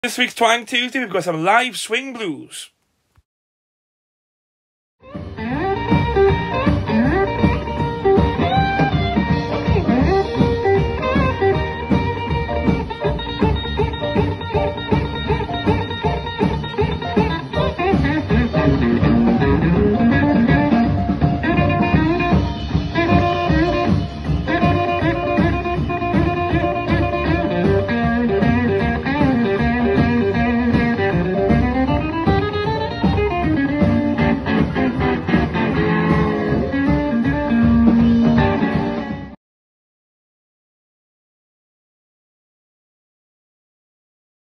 This week's Twang Tuesday, we've got some live swing blues.